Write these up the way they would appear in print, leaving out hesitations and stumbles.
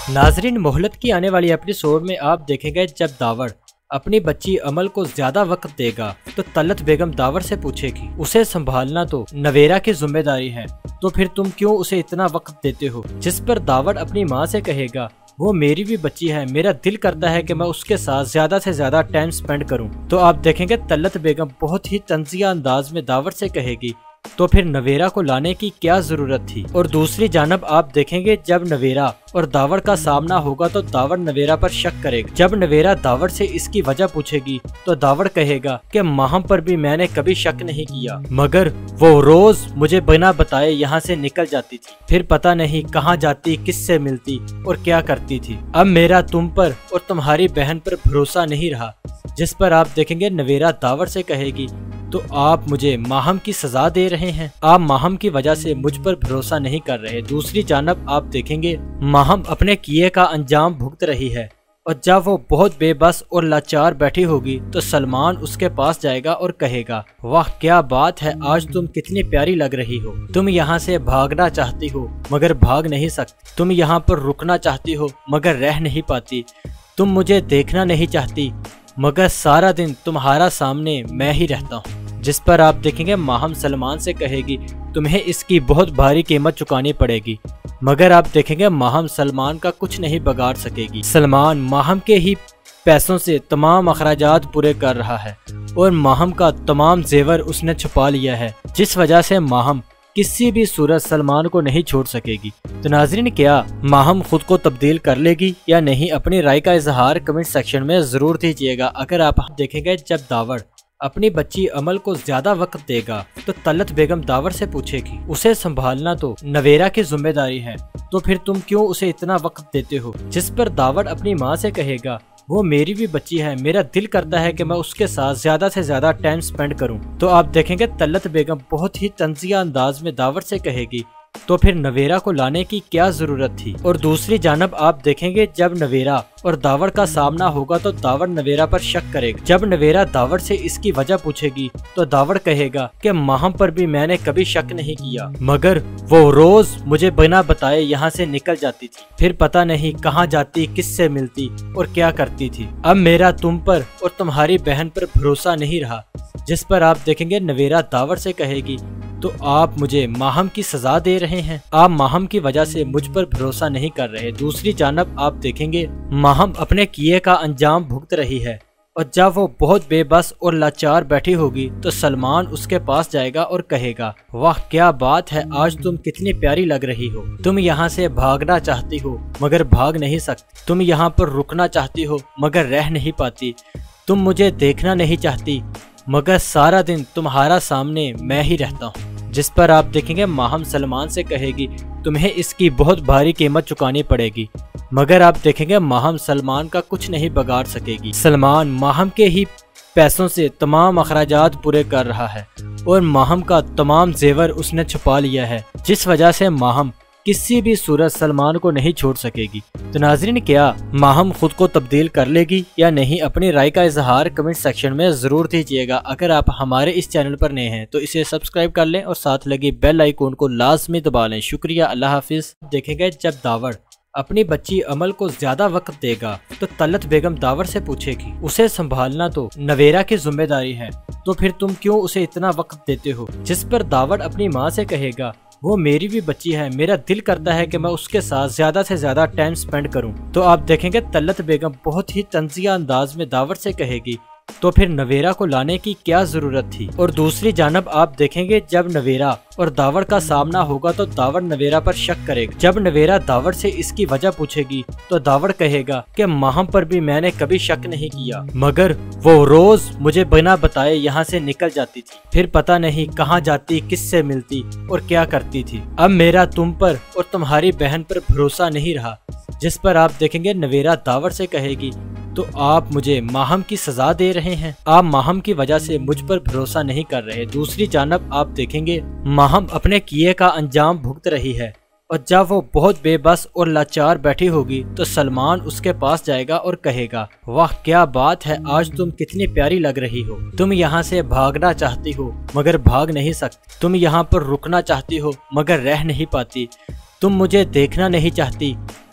नाजरीन, मोहलत की आने वाली एपिसोड में आप देखेंगे जब दावड़ अपनी बच्ची अमल को ज्यादा वक्त देगा तो तलत बेगम दावड़ से पूछेगी उसे संभालना तो नवेरा की जिम्मेदारी है, तो फिर तुम क्यों उसे इतना वक्त देते हो। जिस पर दावड़ अपनी माँ से कहेगा वो मेरी भी बच्ची है, मेरा दिल करता है कि मैं उसके साथ ज्यादा से ज्यादा टाइम स्पेंड करूं। तो आप देखेंगे तलत बेगम बहुत ही तंजिया अंदाज में दावड़ से कहेगी तो फिर नवेरा को लाने की क्या जरूरत थी। और दूसरी जानब आप देखेंगे जब नवेरा और दावड़ का सामना होगा तो दावड़ नवेरा पर शक करेगा। जब नवेरा दावड़ से इसकी वजह पूछेगी तो दावड़ कहेगा कि माहम पर भी मैंने कभी शक नहीं किया, मगर वो रोज मुझे बिना बताए यहाँ से निकल जाती थी, फिर पता नहीं कहाँ जाती, किससे मिलती और क्या करती थी। अब मेरा तुम पर और तुम्हारी बहन पर भरोसा नहीं रहा। जिस पर आप देखेंगे नवेरा दावड़ से कहेगी तो आप मुझे माहम की सजा दे रहे हैं, आप माहम की वजह से मुझ पर भरोसा नहीं कर रहे। दूसरी जानब आप देखेंगे माहम अपने किए का अंजाम भुगत रही है और जब वो बहुत बेबस और लाचार बैठी होगी तो सलमान उसके पास जाएगा और कहेगा वाह क्या बात है, आज तुम कितनी प्यारी लग रही हो। तुम यहाँ से भागना चाहती हो मगर भाग नहीं सकती, तुम यहाँ पर रुकना चाहती हो मगर रह नहीं पाती, तुम मुझे देखना नहीं चाहती मगर सारा दिन तुम्हारा सामने मैं ही रहता हूँ। जिस पर आप देखेंगे माहम सलमान से कहेगी तुम्हें इसकी बहुत भारी कीमत चुकानी पड़ेगी, मगर आप देखेंगे माहम सलमान का कुछ नहीं बिगाड़ सकेगी। सलमान माहम के ही पैसों से तमाम अखराजात पूरे कर रहा है और माहम का तमाम जेवर उसने छुपा लिया है, जिस वजह से माहम किसी भी सूरत सलमान को नहीं छोड़ सकेगी। तो नाजरीन, क्या माहम खुद को तब्दील कर लेगी या नहीं, अपनी राय का इजहार कमेंट सेक्शन में जरूर दीजिएगा। अगर आप देखेंगे जब दावड़ अपनी बच्ची अमल को ज्यादा वक्त देगा तो तलत बेगम दावड़ से पूछेगी उसे संभालना तो नवेरा की जिम्मेदारी है, तो फिर तुम क्यों उसे इतना वक्त देते हो। जिस पर दावड़ अपनी माँ से कहेगा वो मेरी भी बच्ची है, मेरा दिल करता है कि मैं उसके साथ ज्यादा से ज्यादा टाइम स्पेंड करूं। तो आप देखेंगे तलत बेगम बहुत ही तंजिया अंदाज में दावड़ से कहेगी तो फिर नवेरा को लाने की क्या जरूरत थी। और दूसरी जानब आप देखेंगे जब नवेरा और दावड़ का सामना होगा तो दावड़ नवेरा पर शक करेगा। जब नवेरा दावड़ से इसकी वजह पूछेगी तो दावड़ कहेगा कि माहम पर भी मैंने कभी शक नहीं किया, मगर वो रोज मुझे बिना बताए यहाँ से निकल जाती थी, फिर पता नहीं कहाँ जाती, किससे मिलती और क्या करती थी। अब मेरा तुम पर और तुम्हारी बहन पर भरोसा नहीं रहा। जिस पर आप देखेंगे नवेरा दावड़ से कहेगी तो आप मुझे माहम की सजा दे रहे हैं, आप माहम की वजह से मुझ पर भरोसा नहीं कर रहे। दूसरी जानब आप देखेंगे माहम अपने किए का अंजाम भुगत रही है और जब वो बहुत बेबस और लाचार बैठी होगी तो सलमान उसके पास जाएगा और कहेगा वाह क्या बात है, आज तुम कितनी प्यारी लग रही हो। तुम यहाँ से भागना चाहती हो मगर भाग नहीं सकती, तुम यहाँ पर रुकना चाहती हो मगर रह नहीं पाती, तुम मुझे देखना नहीं चाहती मगर सारा दिन तुम्हारा सामने मैं ही रहता हूँ। जिस पर आप देखेंगे माहम सलमान से कहेगी तुम्हें इसकी बहुत भारी कीमत चुकानी पड़ेगी, मगर आप देखेंगे माहम सलमान का कुछ नहीं बिगाड़ सकेगी। सलमान माहम के ही पैसों से तमाम अखराजात पूरे कर रहा है और माहम का तमाम जेवर उसने छुपा लिया है, जिस वजह से माहम किसी भी सूरत सलमान को नहीं छोड़ सकेगी। तो नाजरीन, क्या माहम खुद को तब्दील कर लेगी या नहीं, अपनी राय का इजहार कमेंट सेक्शन में जरूर दीजिएगा। अगर आप हमारे इस चैनल पर नए हैं तो इसे सब्सक्राइब कर लें और साथ लगी बेल आइकॉन को लाजमी दबा लें। शुक्रिया, अल्लाह हाफिज। देखेंगे जब दावड़ अपनी बच्ची अमल को ज्यादा वक्त देगा तो तलत बेगम दावड़ से पूछेगी उसे संभालना तो नवेरा की जिम्मेदारी है, तो फिर तुम क्यों उसे इतना वक्त देते हो। जिस पर दावड़ अपनी माँ से कहेगा वो मेरी भी बच्ची है, मेरा दिल करता है कि मैं उसके साथ ज्यादा से ज्यादा टाइम स्पेंड करूं। तो आप देखेंगे तलत बेगम बहुत ही तंजिया अंदाज में दावड़ से कहेगी तो फिर नवेरा को लाने की क्या जरूरत थी। और दूसरी जानब आप देखेंगे जब नवेरा और दावड़ का सामना होगा तो दावड़ नवेरा पर शक करेगा। जब नवेरा दावड़ से इसकी वजह पूछेगी तो दावड़ कहेगा कि माहम पर भी मैंने कभी शक नहीं किया, मगर वो रोज मुझे बिना बताए यहाँ से निकल जाती थी, फिर पता नहीं कहाँ जाती, किससे मिलती और क्या करती थी। अब मेरा तुम पर और तुम्हारी बहन पर भरोसा नहीं रहा। जिस पर आप देखेंगे नवेरा दावड़ से कहेगी तो आप मुझे माहम की सजा दे रहे हैं, आप माहम की वजह से मुझ पर भरोसा नहीं कर रहे। दूसरी जानब आप देखेंगे माहम अपने किए का अंजाम भुगत रही है और जब वो बहुत बेबस और लाचार बैठी होगी तो सलमान उसके पास जाएगा और कहेगा वाह क्या बात है, आज तुम कितनी प्यारी लग रही हो। तुम यहाँ से भागना चाहती हो मगर भाग नहीं सकती, तुम यहाँ पर रुकना चाहती हो मगर रह नहीं पाती, तुम मुझे देखना नहीं चाहती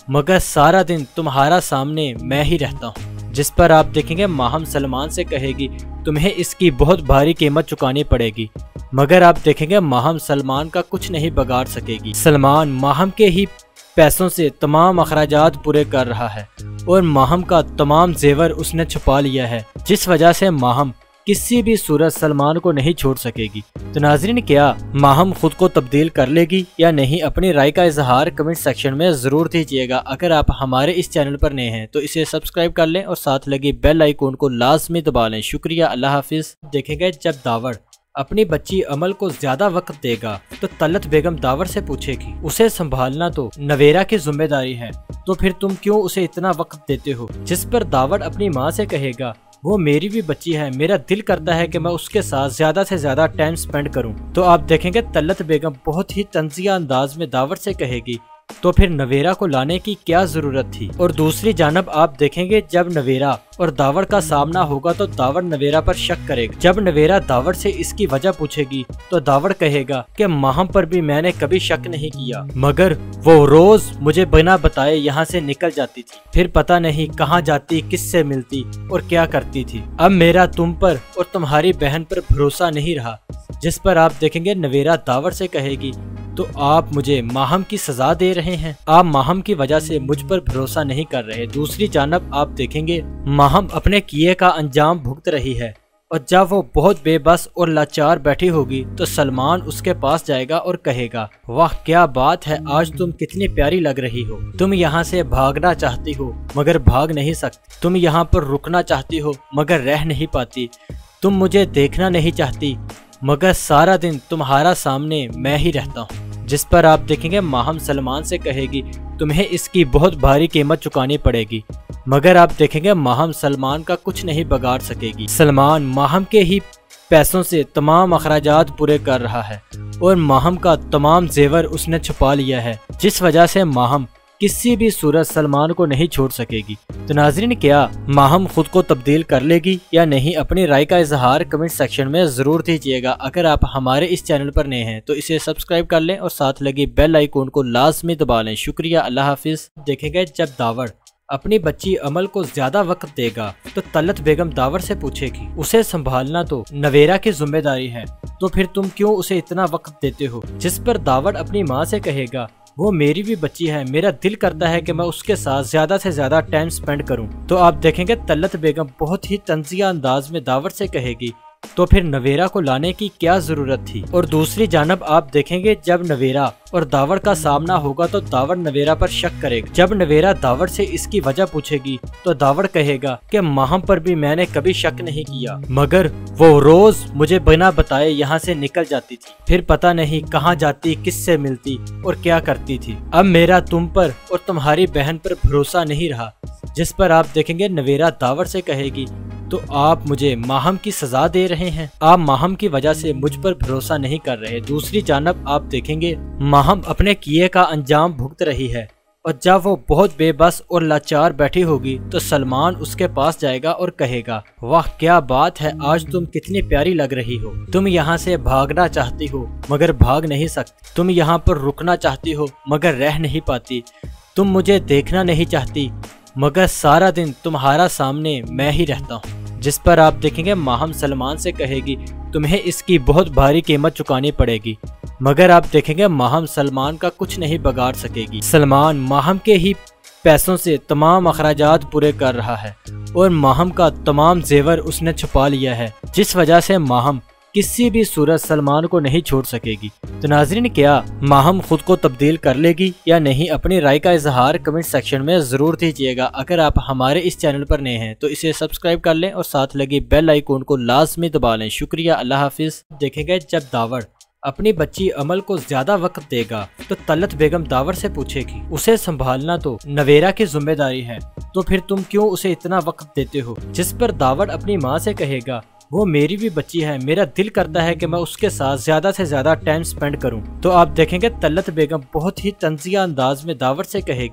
मगर सारा दिन तुम्हारा सामने मैं ही रहता हूँ। जिस पर आप देखेंगे माहम सलमान से कहेगी तुम्हें इसकी बहुत भारी कीमत चुकानी पड़ेगी, मगर आप देखेंगे माहम सलमान का कुछ नहीं बिगाड़ सकेगी। सलमान माहम के ही पैसों से तमाम अखराजात पूरे कर रहा है और माहम का तमाम जेवर उसने छुपा लिया है, जिस वजह से माहम किसी भी सूरत सलमान को नहीं छोड़ सकेगी। तो नाज़रीन, क्या माहम खुद को तब्दील कर लेगी या नहीं? अपनी राय का इजहार कमेंट सेक्शन में ज़रूर दीजिएगा। अगर आप हमारे इस चैनल पर नए हैं तो इसे सब्सक्राइब कर लें और साथ लगी बेल आइकॉन को लाजमी दबा लें। शुक्रिया, अल्लाह हाफिज़। देखेंगे जब दावड़ अपनी बच्ची अमल को ज्यादा वक्त देगा तो तलत बेगम दावर से पूछेगी उसे संभालना तो नवेरा की जिम्मेदारी है, तो फिर तुम क्यों उसे इतना वक्त देते हो? जिस पर दावड़ अपनी माँ से कहेगा वो मेरी भी बच्ची है, मेरा दिल करता है कि मैं उसके साथ ज्यादा से ज्यादा टाइम स्पेंड करूं। तो आप देखेंगे तलत बेगम बहुत ही तंजिया अंदाज में दावड़ से कहेगी तो फिर नवेरा को लाने की क्या जरूरत थी? और दूसरी जानब आप देखेंगे जब नवेरा और दावड़ का सामना होगा तो दावड़ नवेरा पर शक करेगा। जब नवेरा दावड़ से इसकी वजह पूछेगी तो दावड़ कहेगा कि माहम पर भी मैंने कभी शक नहीं किया, मगर वो रोज मुझे बिना बताए यहाँ से निकल जाती थी, फिर पता नहीं कहाँ जाती, किससे मिलती और क्या करती थी। अब मेरा तुम पर और तुम्हारी बहन पर भरोसा नहीं रहा। जिस पर आप देखेंगे नवेरा दावड़ से कहेगी तो आप मुझे माहम की सजा दे रहे हैं, आप माहम की वजह से मुझ पर भरोसा नहीं कर रहे। दूसरी जानब आप देखेंगे माहम अपने किए का अंजाम भुगत रही है और जब वो बहुत बेबस और लाचार बैठी होगी तो सलमान उसके पास जाएगा और कहेगा वाह क्या बात है, आज तुम कितनी प्यारी लग रही हो। तुम यहाँ से भागना चाहती हो मगर भाग नहीं सकती, तुम यहाँ पर रुकना चाहती हो मगर रह नहीं पाती, तुम मुझे देखना नहीं चाहती मगर सारा दिन तुम्हारा सामने मैं ही रहता हूँ। जिस पर आप देखेंगे माहम सलमान से कहेगी तुम्हें इसकी बहुत भारी कीमत चुकानी पड़ेगी, मगर आप देखेंगे माहम सलमान का कुछ नहीं बिगाड़ सकेगी। सलमान माहम के ही पैसों से तमाम अखराजात पूरे कर रहा है और माहम का तमाम जेवर उसने छुपा लिया है, जिस वजह से माहम किसी भी सूरत सलमान को नहीं छोड़ सकेगी। तो नाज़रीन, क्या माहम खुद को तब्दील कर लेगी या नहीं? अपनी राय का इजहार कमेंट सेक्शन में ज़रूर दीजिएगा। अगर आप हमारे इस चैनल पर नए हैं तो इसे सब्सक्राइब कर लें और साथ लगी बेल आइकॉन को लाजमी दबा लें। शुक्रिया, अल्लाह हाफिज़। देखेंगे जब दावड़ अपनी बच्ची अमल को ज्यादा वक्त देगा तो तलत बेगम दावड़ से पूछेगी उसे संभालना तो नवेरा की जिम्मेदारी है, तो फिर तुम क्यों उसे इतना वक्त देते हो? जिस पर दावड़ अपनी माँ से कहेगा वो मेरी भी बच्ची है, मेरा दिल करता है कि मैं उसके साथ ज्यादा से ज्यादा टाइम स्पेंड करूं। तो आप देखेंगे तलत बेगम बहुत ही तंजिया अंदाज में दावड़ से कहेगी तो फिर नवेरा को लाने की क्या जरूरत थी? और दूसरी जानब आप देखेंगे जब नवेरा और दावड़ का सामना होगा तो दावड़ नवेरा पर शक करेगा। जब नवेरा दावड़ से इसकी वजह पूछेगी तो दावड़ कहेगा कि माहम पर भी मैंने कभी शक नहीं किया, मगर वो रोज मुझे बिना बताए यहाँ से निकल जाती थी, फिर पता नहीं कहाँ जाती, किससे मिलती और क्या करती थी। अब मेरा तुम पर और तुम्हारी बहन पर भरोसा नहीं रहा। जिस पर आप देखेंगे नवेरा दावड़ से कहेगी तो आप मुझे माहम की सजा दे रहे हैं, आप माहम की वजह से मुझ पर भरोसा नहीं कर रहे। दूसरी जानब आप देखेंगे माहम अपने किए का अंजाम भुगत रही है और जब वो बहुत बेबस और लाचार बैठी होगी तो सलमान उसके पास जाएगा और कहेगा वाह क्या बात है, आज तुम कितनी प्यारी लग रही हो। तुम यहाँ से भागना चाहती हो मगर भाग नहीं सकती, तुम यहाँ पर रुकना चाहती हो मगर रह नहीं पाती, तुम मुझे देखना नहीं चाहती मगर सारा दिन तुम्हारा सामने मैं ही रहता हूँ। जिस पर आप देखेंगे माहम सलमान से कहेगी तुम्हें इसकी बहुत भारी कीमत चुकानी पड़ेगी, मगर आप देखेंगे माहम सलमान का कुछ नहीं बिगाड़ सकेगी। सलमान माहम के ही पैसों से तमाम अखराजात पूरे कर रहा है और माहम का तमाम जेवर उसने छुपा लिया है, जिस वजह से माहम किसी भी सूरत सलमान को नहीं छोड़ सकेगी। तो नाज़रीन, क्या माहम खुद को तब्दील कर लेगी या नहीं? अपनी राय का इजहार कमेंट सेक्शन में ज़रूर दीजिएगा। अगर आप हमारे इस चैनल पर नए हैं तो इसे सब्सक्राइब कर लें और साथ लगी बेल आइकॉन को लाजमी दबा लें। शुक्रिया, अल्लाह हाफिज़। देखेंगे जब दावड़ अपनी बच्ची अमल को ज्यादा वक्त देगा तो तलत बेगम दावड़ से पूछेगी उसे संभालना तो नवेरा की जिम्मेदारी है, तो फिर तुम क्यों उसे इतना वक्त देते हो? जिस पर दावड़ अपनी माँ से कहेगा वो मेरी भी बच्ची है, मेरा दिल करता है कि मैं उसके साथ ज्यादा से ज्यादा टाइम स्पेंड करूं। तो आप देखेंगे तलत बेगम बहुत ही तंजिया अंदाज में दावड़ से कहेगी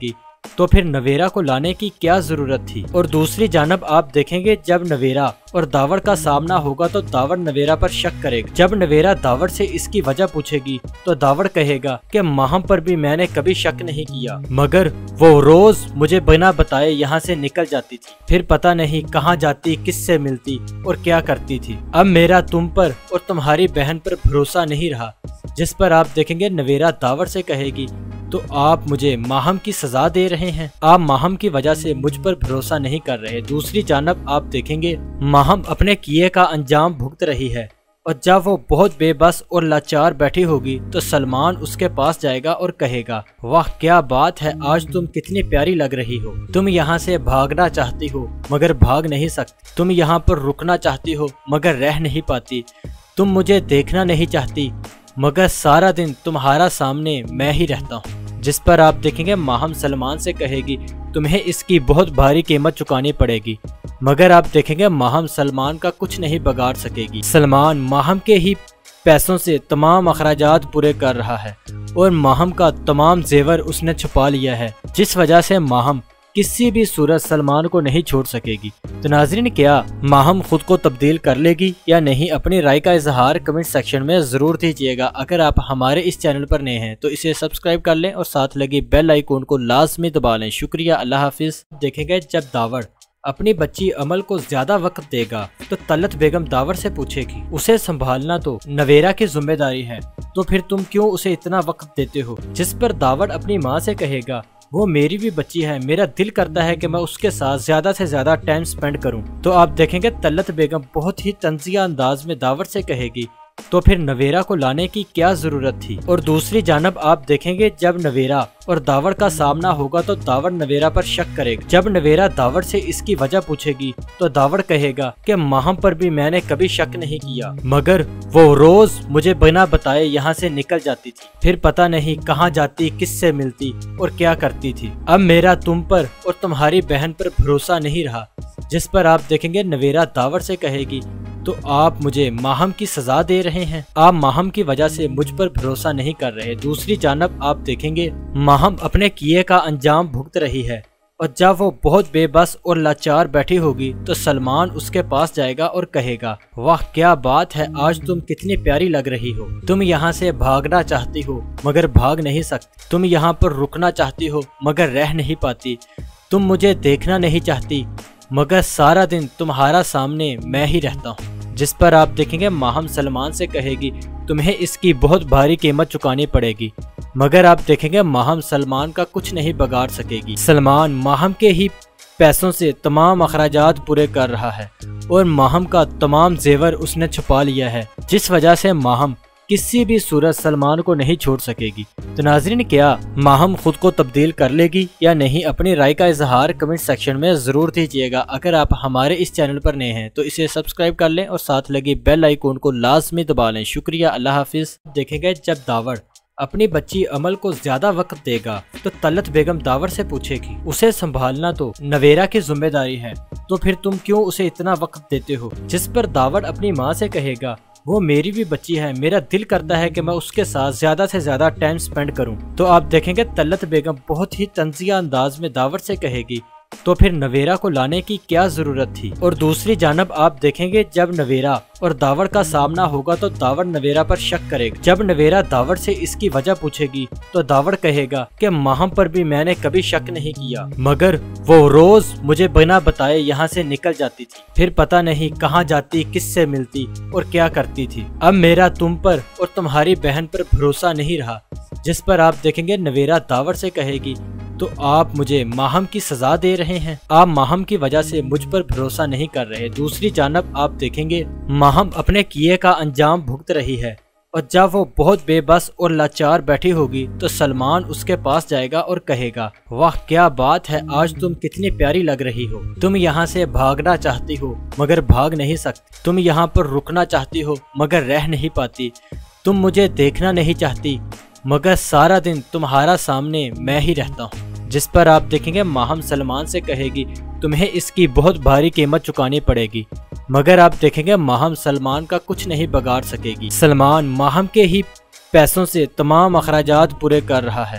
तो फिर नवेरा को लाने की क्या जरूरत थी। और दूसरी जानब आप देखेंगे जब नवेरा और दावड़ का सामना होगा तो दावड़ नवेरा पर शक करेगा। जब नवेरा दावड़ से इसकी वजह पूछेगी तो दावड़ कहेगा कि माहम पर भी मैंने कभी शक नहीं किया, मगर वो रोज मुझे बिना बताए यहाँ से निकल जाती थी, फिर पता नहीं कहाँ जाती, किससे मिलती और क्या करती थी। अब मेरा तुम पर और तुम्हारी बहन पर भरोसा नहीं रहा। जिस पर आप देखेंगे नवेरा दावड़ से कहेगी तो आप मुझे माहम की सजा दे रहे हैं, आप माहम की वजह से मुझ पर भरोसा नहीं कर रहे। दूसरी जानब आप देखेंगे माहम अपने किए का अंजाम भुगत रही है और जब वो बहुत बेबस और लाचार बैठी होगी तो सलमान उसके पास जाएगा और कहेगा, वाह क्या बात है, आज तुम कितनी प्यारी लग रही हो। तुम यहाँ से भागना चाहती हो मगर भाग नहीं सकती, तुम यहाँ पर रुकना चाहती हो मगर रह नहीं पाती, तुम मुझे देखना नहीं चाहती मगर सारा दिन तुम्हारा सामने मैं ही रहता हूँ। जिस पर आप देखेंगे माहम सलमान से कहेगी तुम्हें इसकी बहुत भारी कीमत चुकानी पड़ेगी, मगर आप देखेंगे माहम सलमान का कुछ नहीं बिगाड़ सकेगी। सलमान माहम के ही पैसों से तमाम अखराजात पूरे कर रहा है और माहम का तमाम जेवर उसने छुपा लिया है, जिस वजह से माहम किसी भी सूरत सलमान को नहीं छोड़ सकेगी। तो नाज़रीन, क्या माहम खुद को तब्दील कर लेगी या नहीं, अपनी राय का इजहार कमेंट सेक्शन में ज़रूर दीजिएगा। अगर आप हमारे इस चैनल पर नए हैं तो इसे सब्सक्राइब कर लें और साथ लगी बेल आइकॉन को लाजमी दबा लें। शुक्रिया, अल्लाह हाफिज़। देखेंगे जब दावड़ अपनी बच्ची अमल को ज्यादा वक्त देगा तो तलत बेगम दावड़ से पूछेगी, उसे संभालना तो नवेरा की जिम्मेदारी है, तो फिर तुम क्यों उसे इतना वक्त देते हो। जिस पर दावड़ अपनी माँ से कहेगा, वो मेरी भी बच्ची है, मेरा दिल करता है कि मैं उसके साथ ज्यादा से ज्यादा टाइम स्पेंड करूं। तो आप देखेंगे तलत बेगम बहुत ही तंजिया अंदाज में दावड़ से कहेगी, तो फिर नवेरा को लाने की क्या जरूरत थी। और दूसरी जानब आप देखेंगे जब नवेरा और दावड़ का सामना होगा तो दावड़ नवेरा पर शक करेगा। जब नवेरा दावड़ से इसकी वजह पूछेगी तो दावड़ कहेगा कि माहम पर भी मैंने कभी शक नहीं किया, मगर वो रोज मुझे बिना बताए यहाँ से निकल जाती थी, फिर पता नहीं कहाँ जाती, किससे मिलती और क्या करती थी। अब मेरा तुम पर और तुम्हारी बहन पर भरोसा नहीं रहा। जिस पर आप देखेंगे नवेरा दावड़ से कहेगी तो आप मुझे माहम की सजा दे रहे हैं, आप माहम की वजह से मुझ पर भरोसा नहीं कर रहे। दूसरी जानब आप देखेंगे माहम अपने किए का अंजाम भुगत रही है और जब वो बहुत बेबस और लाचार बैठी होगी तो सलमान उसके पास जाएगा और कहेगा, वाह क्या बात है, आज तुम कितनी प्यारी लग रही हो। तुम यहाँ से भागना चाहती हो मगर भाग नहीं सकती, तुम यहाँ पर रुकना चाहती हो मगर रह नहीं पाती, तुम मुझे देखना नहीं चाहती मगर सारा दिन तुम्हारा सामने मैं ही रहता हूँ। जिस पर आप देखेंगे माहम सलमान से कहेगी तुम्हें इसकी बहुत भारी कीमत चुकानी पड़ेगी, मगर आप देखेंगे माहम सलमान का कुछ नहीं बिगाड़ सकेगी। सलमान माहम के ही पैसों से तमाम अखराजात पूरे कर रहा है और माहम का तमाम जेवर उसने छुपा लिया है, जिस वजह से माहम किसी भी सूरत सलमान को नहीं छोड़ सकेगी। तो नाज़रीन, क्या माहम खुद को तब्दील कर लेगी या नहीं, अपनी राय का इजहार कमेंट सेक्शन में ज़रूर दीजिएगा। अगर आप हमारे इस चैनल पर नए हैं तो इसे सब्सक्राइब कर लें और साथ लगी बेल आइकॉन को लाजमी दबा लें। शुक्रिया, अल्लाह हाफिज़। देखेंगे जब दावड़ अपनी बच्ची अमल को ज्यादा वक्त देगा तो तलत बेगम दावड़ से पूछेगी, उसे संभालना तो नवेरा की जिम्मेदारी है, तो फिर तुम क्यों उसे इतना वक्त देते हो। जिस पर दावड़ अपनी माँ से कहेगा, वो मेरी भी बच्ची है, मेरा दिल करता है कि मैं उसके साथ ज्यादा से ज्यादा टाइम स्पेंड करूं। तो आप देखेंगे तलत बेगम बहुत ही तंजिया अंदाज में दावड़ से कहेगी, तो फिर नवेरा को लाने की क्या जरूरत थी। और दूसरी जानब आप देखेंगे जब नवेरा और दावड़ का सामना होगा तो दावड़ नवेरा पर शक करेगा। जब नवेरा दावड़ से इसकी वजह पूछेगी तो दावड़ कहेगा कि माहम पर भी मैंने कभी शक नहीं किया, मगर वो रोज मुझे बिना बताए यहाँ से निकल जाती थी, फिर पता नहीं कहाँ जाती, किससे मिलती और क्या करती थी। अब मेरा तुम पर और तुम्हारी बहन पर भरोसा नहीं रहा। जिस पर आप देखेंगे नवेरा दावड़ से कहेगी तो आप मुझे माहम की सजा दे रहे हैं, आप माहम की वजह से मुझ पर भरोसा नहीं कर रहे। दूसरी जानब आप देखेंगे माहम अपने किए का अंजाम भुगत रही है और जब वो बहुत बेबस और लाचार बैठी होगी तो सलमान उसके पास जाएगा और कहेगा, वाह क्या बात है, आज तुम कितनी प्यारी लग रही हो। तुम यहाँ से भागना चाहती हो मगर भाग नहीं सकती, तुम यहाँ पर रुकना चाहती हो मगर रह नहीं पाती, तुम मुझे देखना नहीं चाहती मगर सारा दिन तुम्हारा सामने मैं ही रहता हूँ। जिस पर आप देखेंगे माहम सलमान से कहेगी तुम्हें इसकी बहुत भारी कीमत चुकानी पड़ेगी, मगर आप देखेंगे माहम सलमान का कुछ नहीं बिगाड़ सकेगी। सलमान माहम के ही पैसों से तमाम अखराजात पूरे कर रहा है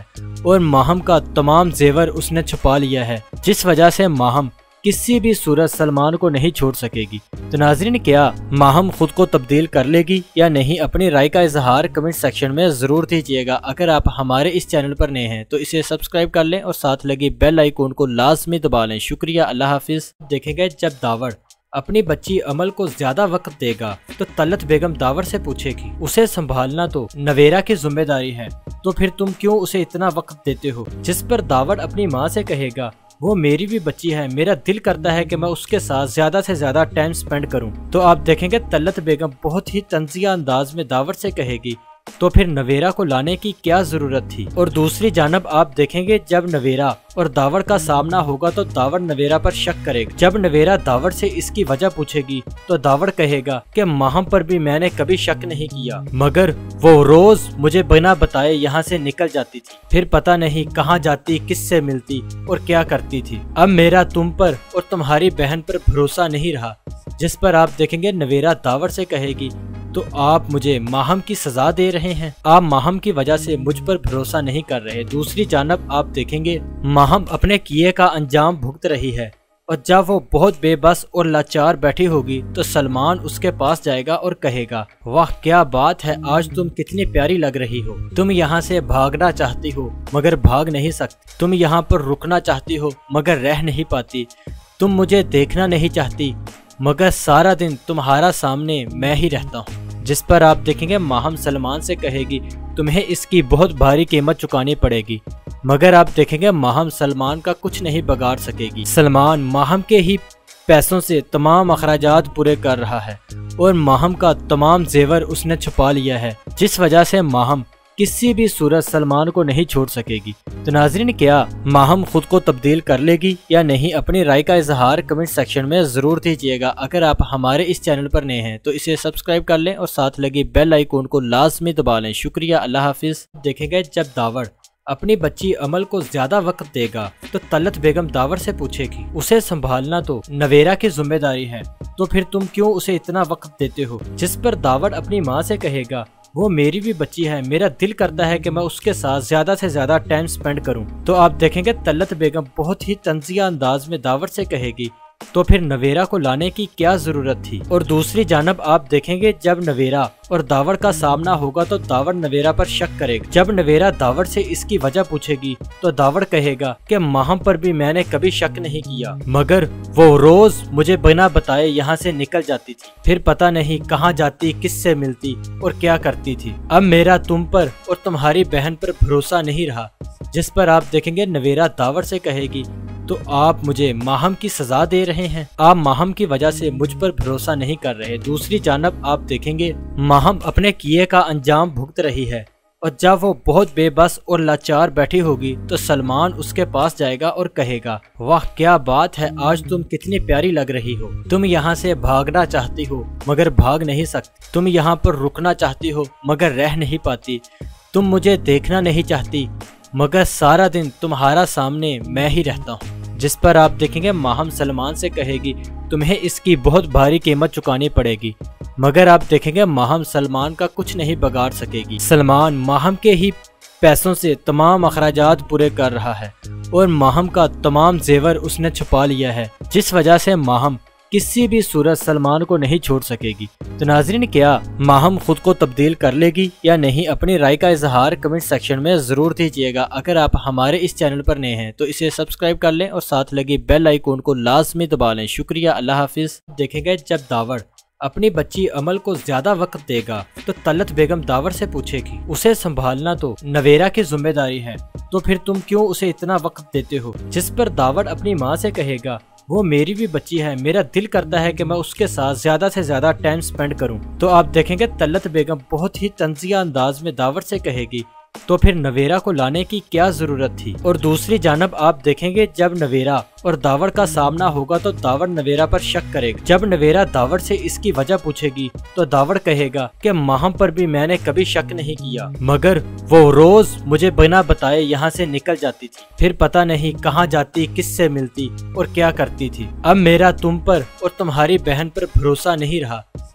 और माहम का तमाम जेवर उसने छुपा लिया है, जिस वजह से माहम किसी भी सूरत सलमान को नहीं छोड़ सकेगी। तो नाज़रीन, क्या माहम खुद को तब्दील कर लेगी या नहीं? अपनी राय का इजहार कमेंट सेक्शन में ज़रूर दीजिएगा। अगर आप हमारे इस चैनल पर नए हैं तो इसे सब्सक्राइब कर लें और साथ लगी बेल आइकॉन को लाजमी दबा लें। शुक्रिया, अल्लाह हाफिज़। देखेंगे जब दावड़ अपनी बच्ची अमल को ज्यादा वक्त देगा तो तलत बेगम दावड़ से पूछेगी, उसे संभालना तो नवेरा की जिम्मेदारी है, तो फिर तुम क्यों उसे इतना वक्त देते हो? जिस पर दावड़ अपनी माँ से कहेगा, वो मेरी भी बच्ची है, मेरा दिल करता है कि मैं उसके साथ ज्यादा से ज्यादा टाइम स्पेंड करूं। तो आप देखेंगे तलत बेगम बहुत ही तंजिया अंदाज में दावड़ से कहेगी, तो फिर नवेरा को लाने की क्या जरूरत थी? और दूसरी जानब आप देखेंगे जब नवेरा और दावड़ का सामना होगा तो दावड़ नवेरा पर शक करेगा। जब नवेरा दावड़ से इसकी वजह पूछेगी तो दावड़ कहेगा कि माहम पर भी मैंने कभी शक नहीं किया, मगर वो रोज मुझे बिना बताए यहाँ से निकल जाती थी, फिर पता नहीं कहाँ जाती, किससे मिलती और क्या करती थी। अब मेरा तुम पर और तुम्हारी बहन पर भरोसा नहीं रहा। जिस पर आप देखेंगे नवेरा दावड़ से कहेगी, तो आप मुझे माहम की सजा दे रहे हैं, आप माहम की वजह से मुझ पर भरोसा नहीं कर रहे। दूसरी जानब आप देखेंगे माहम अपने किए का अंजाम भुगत रही है, और जब वो बहुत बेबस और लाचार बैठी होगी तो सलमान उसके पास जाएगा और कहेगा, वाह क्या बात है, आज तुम कितनी प्यारी लग रही हो। तुम यहाँ से भागना चाहती हो मगर भाग नहीं सकती, तुम यहाँ पर रुकना चाहती हो मगर रह नहीं पाती, तुम मुझे देखना नहीं चाहती मगर सारा दिन तुम्हारा सामने मैं ही रहता हूँ। जिस पर आप देखेंगे माहम सलमान से कहेगी, तुम्हें इसकी बहुत भारी कीमत चुकानी पड़ेगी, मगर आप देखेंगे माहम सलमान का कुछ नहीं बिगाड़ सकेगी। सलमान माहम के ही पैसों से तमाम अखराजात पूरे कर रहा है और माहम का तमाम जेवर उसने छुपा लिया है, जिस वजह से माहम किसी भी सूरत सलमान को नहीं छोड़ सकेगी। तो नाज़रीन, क्या माहम खुद को तब्दील कर लेगी या नहीं? अपनी राय का इजहार कमेंट सेक्शन में ज़रूर दीजिएगा। अगर आप हमारे इस चैनल पर नए हैं तो इसे सब्सक्राइब कर लें और साथ लगी बेल आइकॉन को लाजमी दबा लें। शुक्रिया, अल्लाह हाफिज़। देखेंगे जब दावड़ अपनी बच्ची अमल को ज्यादा वक्त देगा तो तलत बेगम दावड़ से पूछेगी, उसे संभालना तो नवेरा की जिम्मेदारी है, तो फिर तुम क्यों उसे इतना वक्त देते हो? जिस पर दावड़ अपनी माँ से कहेगा, वो मेरी भी बच्ची है, मेरा दिल करता है कि मैं उसके साथ ज्यादा से ज्यादा टाइम स्पेंड करूं। तो आप देखेंगे तलत बेगम बहुत ही तंजिया अंदाज में दावड़ से कहेगी, तो फिर नवेरा को लाने की क्या जरूरत थी? और दूसरी जानब आप देखेंगे जब नवेरा और दावड़ का सामना होगा तो दावड़ नवेरा पर शक करेगा। जब नवेरा दावड़ से इसकी वजह पूछेगी तो दावड़ कहेगा कि माहम पर भी मैंने कभी शक नहीं किया, मगर वो रोज मुझे बिना बताए यहाँ से निकल जाती थी, फिर पता नहीं कहाँ जाती, किससे मिलती और क्या करती थी। अब मेरा तुम पर और तुम्हारी बहन पर भरोसा नहीं रहा। जिस पर आप देखेंगे नवेरा दावड़ से कहेगी, तो आप मुझे माहम की सजा दे रहे हैं, आप माहम की वजह से मुझ पर भरोसा नहीं कर रहे। दूसरी जानब आप देखेंगे माहम अपने किए का अंजाम भुगत रही है, और जब वो बहुत बेबस और लाचार बैठी होगी तो सलमान उसके पास जाएगा और कहेगा, वाह क्या बात है, आज तुम कितनी प्यारी लग रही हो। तुम यहाँ से भागना चाहती हो मगर भाग नहीं सकती, तुम यहाँ पर रुकना चाहती हो मगर रह नहीं पाती, तुम मुझे देखना नहीं चाहती मगर सारा दिन तुम्हारा सामने मैं ही रहता हूँ। जिस पर आप देखेंगे माहम सलमान से कहेगी, तुम्हें इसकी बहुत भारी कीमत चुकानी पड़ेगी, मगर आप देखेंगे माहम सलमान का कुछ नहीं बिगाड़ सकेगी। सलमान माहम के ही पैसों से तमाम अखराजात पूरे कर रहा है और माहम का तमाम जेवर उसने छुपा लिया है, जिस वजह से माहम किसी भी सूरत सलमान को नहीं छोड़ सकेगी। तो नाज़रीन, क्या माहम खुद को तब्दील कर लेगी या नहीं? अपनी राय का इजहार कमेंट सेक्शन में ज़रूर दीजिएगा। अगर आप हमारे इस चैनल पर नए हैं तो इसे सब्सक्राइब कर लें और साथ लगी बेल आइकॉन को लाजमी दबा लें। शुक्रिया, अल्लाह हाफिज़। देखेंगे जब दावड़ अपनी बच्ची अमल को ज्यादा वक्त देगा तो तलत बेगम दावड़ से पूछेगी, उसे संभालना तो नवेरा की जिम्मेदारी है, तो फिर तुम क्यों उसे इतना वक्त देते हो? जिस पर दावड़ अपनी माँ से कहेगा, वो मेरी भी बच्ची है, मेरा दिल करता है कि मैं उसके साथ ज्यादा से ज्यादा टाइम स्पेंड करूं। तो आप देखेंगे तलत बेगम बहुत ही तंजिया अंदाज में दावड़ से कहेगी, तो फिर नवेरा को लाने की क्या जरूरत थी? और दूसरी जानब आप देखेंगे जब नवेरा और दावड़ का सामना होगा तो दावड़ नवेरा पर शक करेगा। जब नवेरा दावड़ से इसकी वजह पूछेगी तो दावड़ कहेगा कि माहम पर भी मैंने कभी शक नहीं किया, मगर वो रोज मुझे बिना बताए यहाँ से निकल जाती थी, फिर पता नहीं कहाँ जाती, किससे मिलती और क्या करती थी। अब मेरा तुम पर और तुम्हारी बहन पर भरोसा नहीं रहा।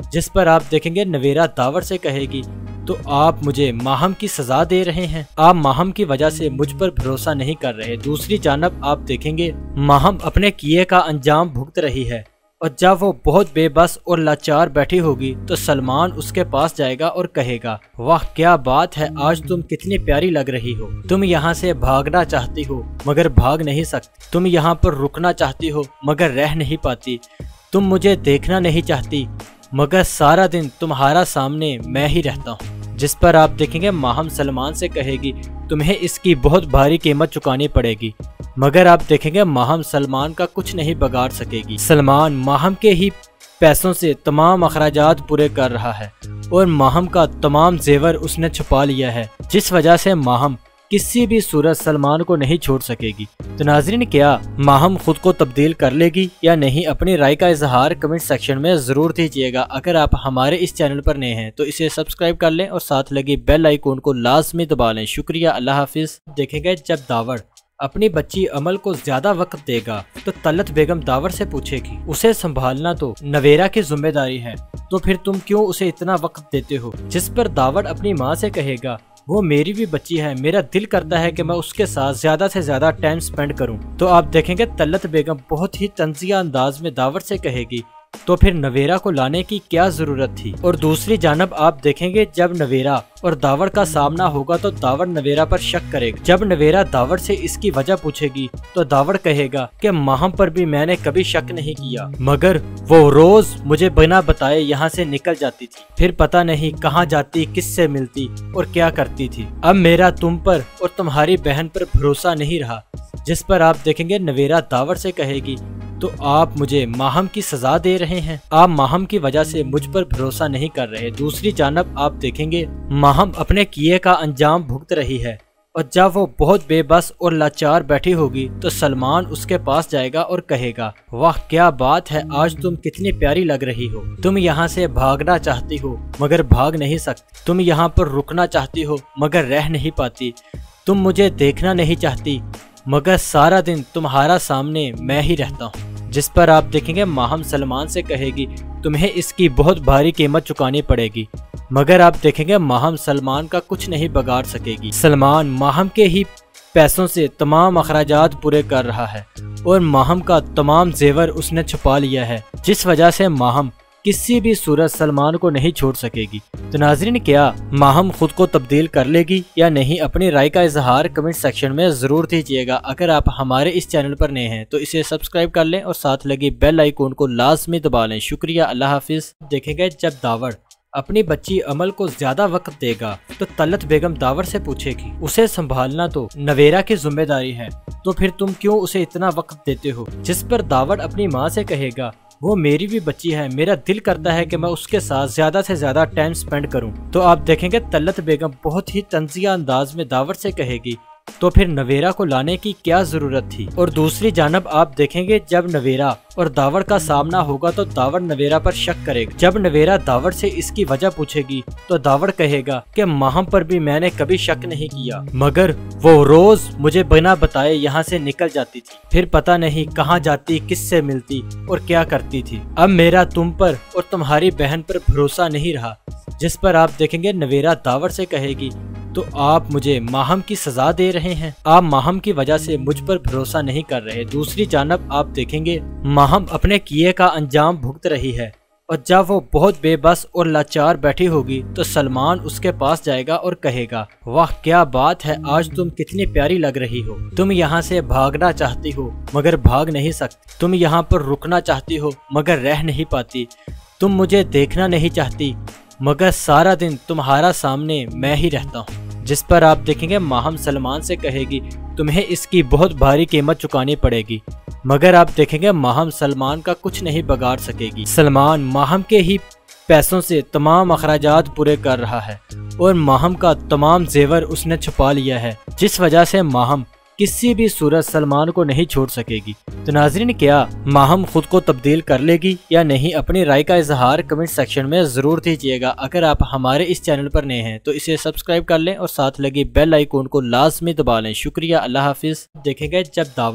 जिस पर आप देखेंगे नवेरा दावर से कहेगी, तो आप मुझे माहम की सजा दे रहे हैं, आप माहम की वजह से मुझ पर भरोसा नहीं कर रहे। दूसरी जानब आप देखेंगे माहम अपने किए का अंजाम भुगत रही है और जब वो बहुत बेबस और लाचार बैठी होगी तो सलमान उसके पास जाएगा और कहेगा, वाह क्या बात है, आज तुम कितनी प्यारी लग रही हो। तुम यहाँ से भागना चाहती हो मगर भाग नहीं सकती, तुम यहाँ पर रुकना चाहती हो मगर रह नहीं पाती, तुम मुझे देखना नहीं चाहती मगर सारा दिन तुम्हारा सामने मैं ही रहता हूँ। जिस पर आप देखेंगे माहम सलमान से कहेगी, तुम्हें इसकी बहुत भारी कीमत चुकानी पड़ेगी। मगर आप देखेंगे माहम सलमान का कुछ नहीं बिगाड़ सकेगी। सलमान माहम के ही पैसों से तमाम अखराजात पूरे कर रहा है और माहम का तमाम जेवर उसने छुपा लिया है, जिस वजह से माहम किसी भी सूरत सलमान को नहीं छोड़ सकेगी। तो नाज़रीन, क्या माहम खुद को तब्दील कर लेगी या नहीं, अपनी राय का इजहार कमेंट सेक्शन में ज़रूर दीजिएगा। अगर आप हमारे इस चैनल पर नए हैं तो इसे सब्सक्राइब कर लें और साथ लगी बेल आइकॉन को लाजमी दबा लें। शुक्रिया, अल्लाह हाफिज़। देखेंगे जब दावड़ अपनी बच्ची अमल को ज्यादा वक्त देगा तो तलत बेगम दावर से पूछेगी, उसे संभालना तो नवेरा की जिम्मेदारी है, तो फिर तुम क्यों उसे इतना वक्त देते हो। जिस पर दावड़ अपनी माँ से कहेगा, वो मेरी भी बच्ची है, मेरा दिल करता है कि मैं उसके साथ ज्यादा से ज्यादा टाइम स्पेंड करूं। तो आप देखेंगे तलत बेगम बहुत ही तंजिया अंदाज में दावड़ से कहेगी, तो फिर नवेरा को लाने की क्या जरूरत थी। और दूसरी जानब आप देखेंगे जब नवेरा और दावड़ का सामना होगा तो दावड़ नवेरा पर शक करेगा। जब नवेरा दावड़ से इसकी वजह पूछेगी तो दावड़ कहेगा कि माहम पर भी मैंने कभी शक नहीं किया, मगर वो रोज मुझे बिना बताए यहाँ से निकल जाती थी, फिर पता नहीं कहाँ जाती, किससे मिलती और क्या करती थी। अब मेरा तुम पर और तुम्हारी बहन पर भरोसा नहीं रहा। जिस पर आप देखेंगे नवेरा दावड़ से कहेगी, तो आप मुझे माहम की सजा दे रहे हैं, आप माहम की वजह से मुझ पर भरोसा नहीं कर रहे। दूसरी जानब आप देखेंगे माहम अपने किए का अंजाम भुगत रही है और जब वो बहुत बेबस और लाचार बैठी होगी तो सलमान उसके पास जाएगा और कहेगा, वाह क्या बात है, आज तुम कितनी प्यारी लग रही हो। तुम यहाँ से भागना चाहती हो मगर भाग नहीं सकती, तुम यहाँ पर रुकना चाहती हो मगर रह नहीं पाती, तुम मुझे देखना नहीं चाहती मगर सारा दिन तुम्हारा सामने मैं ही रहता हूँ। जिस पर आप देखेंगे माहम सलमान से कहेगी, तुम्हें इसकी बहुत भारी कीमत चुकानी पड़ेगी। मगर आप देखेंगे माहम सलमान का कुछ नहीं बिगाड़ सकेगी। सलमान माहम के ही पैसों से तमाम अखराजात पूरे कर रहा है और माहम का तमाम जेवर उसने छुपा लिया है, जिस वजह से माहम किसी भी सूरत सलमान को नहीं छोड़ सकेगी। तो नाज़रीन, क्या माहम खुद को तब्दील कर लेगी या नहीं, अपनी राय का इजहार कमेंट सेक्शन में ज़रूर दीजिएगा। अगर आप हमारे इस चैनल पर नए हैं तो इसे सब्सक्राइब कर लें और साथ लगी बेल आइकॉन को लाजमी दबा लें। शुक्रिया, अल्लाह हाफिज़। देखेंगे जब दावड़ अपनी बच्ची अमल को ज्यादा वक्त देगा तो तलत बेगम दावड़ से पूछेगी, उसे संभालना तो नवेरा की जिम्मेदारी है, तो फिर तुम क्यों उसे इतना वक्त देते हो। जिस पर दावड़ अपनी माँ से कहेगा, वो मेरी भी बच्ची है, मेरा दिल करता है कि मैं उसके साथ ज्यादा से ज्यादा टाइम स्पेंड करूं। तो आप देखेंगे तलत बेगम बहुत ही तंजिया अंदाज में दावड़ से कहेगी, तो फिर नवेरा को लाने की क्या जरूरत थी। और दूसरी जानब आप देखेंगे जब नवेरा और दावड़ का सामना होगा तो दावड़ नवेरा पर शक करेगा। जब नवेरा दावड़ से इसकी वजह पूछेगी तो दावड़ कहेगा कि माहम पर भी मैंने कभी शक नहीं किया, मगर वो रोज मुझे बिना बताए यहाँ से निकल जाती थी, फिर पता नहीं कहाँ जाती, किससे मिलती और क्या करती थी। अब मेरा तुम पर और तुम्हारी बहन पर भरोसा नहीं रहा। जिस पर आप देखेंगे नवेरा दावड़ से कहेगी, तो आप मुझे माहम की सजा दे रहे हैं, आप माहम की वजह से मुझ पर भरोसा नहीं कर रहे। दूसरी जानब आप देखेंगे माहम अपने किए का अंजाम भुगत रही है और जब वो बहुत बेबस और लाचार बैठी होगी तो सलमान उसके पास जाएगा और कहेगा, वाह क्या बात है, आज तुम कितनी प्यारी लग रही हो। तुम यहाँ से भागना चाहती हो मगर भाग नहीं सकती, तुम यहाँ पर रुकना चाहती हो मगर रह नहीं पाती, तुम मुझे देखना नहीं चाहती मगर सारा दिन तुम्हारा सामने मैं ही रहता हूँ। जिस पर आप देखेंगे माहम सलमान से कहेगी, तुम्हें इसकी बहुत भारी कीमत चुकानी पड़ेगी। मगर आप देखेंगे माहम सलमान का कुछ नहीं बिगाड़ सकेगी। सलमान माहम के ही पैसों से तमाम अखराजात पूरे कर रहा है और माहम का तमाम जेवर उसने छुपा लिया है, जिस वजह से माहम किसी भी सूरत सलमान को नहीं छोड़ सकेगी। तो नाज़रीन, क्या माहम खुद को तब्दील कर लेगी या नहीं, अपनी राय का इजहार कमेंट सेक्शन में ज़रूर दीजिएगा। अगर आप हमारे इस चैनल पर नए हैं तो इसे सब्सक्राइब कर लें और साथ लगी बेल आइकॉन को लाजमी दबा लें। शुक्रिया, अल्लाह हाफिज़। देखेंगे जब दावड़